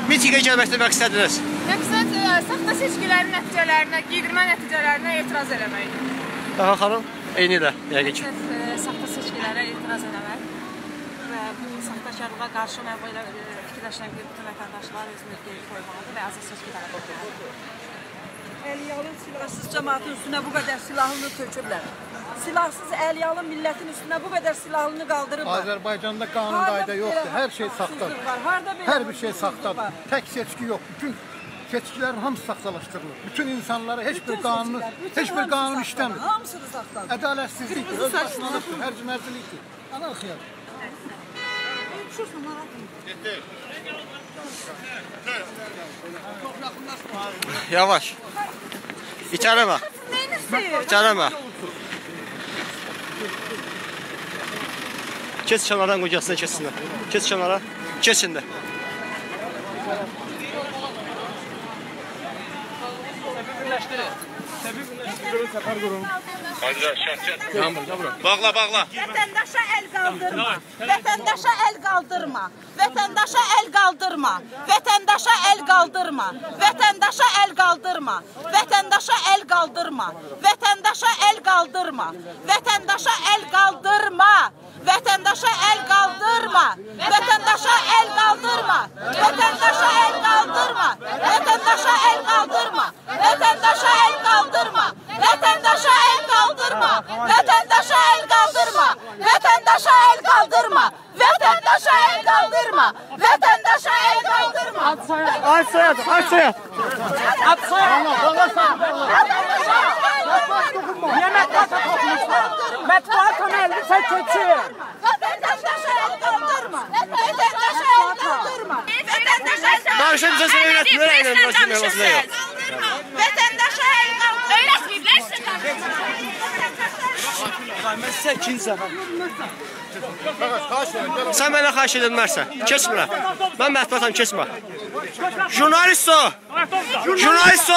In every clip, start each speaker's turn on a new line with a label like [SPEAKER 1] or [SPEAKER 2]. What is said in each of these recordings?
[SPEAKER 1] Mitingə gəlməkdə məqsədiniz?
[SPEAKER 2] Məqsəd saxta seçkilərin nəticələrinə, giydirmə nəticələrinə etiraz eləməkdir.
[SPEAKER 1] Daha xanım, eyni ilə, yəqin ki.
[SPEAKER 2] Saxta seçkilərə etiraz eləmək və bu saxtakarlığa qarşı mən belə fikirləşirəm ki, bütün vətəndaşlar öz mülkiyyəti qoymalıdır və azad seçkilərə qoymalıdır.
[SPEAKER 3] Əliyalın silahsız cəmaatın üstünə bu qədər silahını töküblər. Silahsız əliyalın millətin üstünə bu qədər silahını qaldırıblar.
[SPEAKER 4] Azərbaycanda qanun qayda yoxdur, hər şey saxtadır. Hər bir şey saxtadır. Tək seçki yox, bütün seçkilərin hamısı saxtalaşdırılır. Bütün insanlara heç bir qanun işləmir.
[SPEAKER 3] Hamısını saxtadır.
[SPEAKER 4] Ədalətsizlikdir, öz başlanıqdır, hərcimərcilikdir. Anarxiyadır.
[SPEAKER 1] Yavaş. İçərəmə. İçərəmə. Keç kənardan qoyasına keçsinlər. Keç kənara. Keçin də. Bağla, bağla.
[SPEAKER 5] Vətəndaşa əl qaldırma. Vətəndaşa əl qaldırma. Vətəndaşa əl qaldırma. Vətəndaşa əl qaldırma. Vətəndaşa əl qaldırma. Vətəndaşa əl qaldırma. Vətəndaşa əl qaldırma. Vətəndaşa əl qaldırma. Vətəndaşa əl qaldırma. Vətəndaşa əl qaldırma. Vətəndaşa əl qaldırma. Vətəndaşa əl qaldırma. Vətəndaşa əl qaldırma. Vətəndaşa əl qaldırma. Vətəndaşa əl qaldırma. Vətəndaşa əl qaldırma. Vətəndaşa əl qaldırma. Vətəndaşa əl qaldırma.
[SPEAKER 1] Aç soyad, aç soyad.
[SPEAKER 5] Aç soyad.
[SPEAKER 3] Niyə mətbuata toxunursan? Mətbuat kanalını sən keçir.
[SPEAKER 5] Vətəndaşa əl qaldırma. Vətəndaşa əl qaldırma. Vətəndaşa əl qaldırma.
[SPEAKER 1] Danışın bizə sənə öyrətmir, əylən məclisində yox.
[SPEAKER 5] Vətəndaşa əl qaldırma. Öyrətməyiblər sizə qaldırma.
[SPEAKER 1] Mən sizə ikinci səfər. Sən mənə xahiş edilmərsən, keçmirəm. Mən mətbuatam, keçmə. Jurnalist o! Jurnalist o!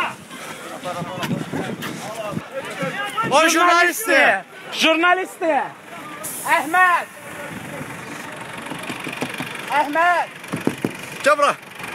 [SPEAKER 1] O jurnalistdir!
[SPEAKER 3] Jurnalistdir! Əhməd! Əhməd!
[SPEAKER 1] Gəl bura!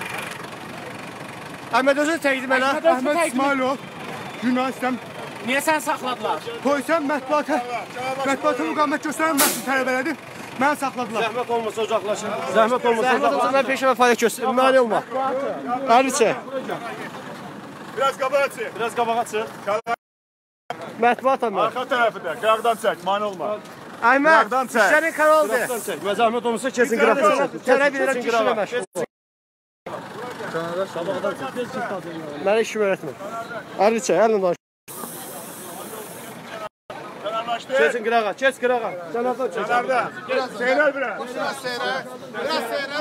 [SPEAKER 1] Əhməd özünü təqdim elə.
[SPEAKER 4] Əhməd İsmailov, jurnalistəm.
[SPEAKER 3] Niyə sən saxladılar?
[SPEAKER 4] Qoysam mətbuata müqavimət göstərməsin tələbələrdir. Məni saxladılar.
[SPEAKER 1] Zəhmət olmasa ocaqlaşın. Zəhmət olmasa mən peşəmə fəaliyyət göstərim. Məni olma. Hərbi çək.
[SPEAKER 6] Biraz qabağa çıx.
[SPEAKER 1] Biraz qabağa çıx. Mətbuatam mən.
[SPEAKER 6] Arxa tərəfində, qıraqdan çək, mani olma.
[SPEAKER 1] Əhməd, işlərin kanaldır.
[SPEAKER 6] Və zəhmət olmasa kesin qıraqdan çək.
[SPEAKER 1] Sənə bilirəm ki, işinə məşğul. Mənə işim öyrətmir. Hərbi çək, əlini danış. Keçin qırağa, keç qırağa. Kənardan çək.
[SPEAKER 6] Kənardan. Seyrəl biraz.
[SPEAKER 4] Biraz seyrə. Biraz seyrə.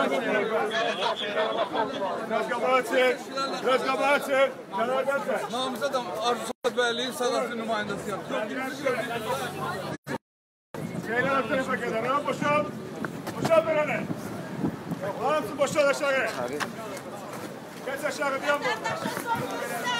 [SPEAKER 6] Biraz qabağa çıx. Biraz qabağa çıx. Kənardan çək.
[SPEAKER 7] Namizə adam Arzu Bəyliyin sənətli nümayəndəsiyəm.
[SPEAKER 6] Seyrəl tərəfə qədər. Ha, boşal. Boşal verəni. Hamısı boşal aşağı. Keç aşağı diyan bu.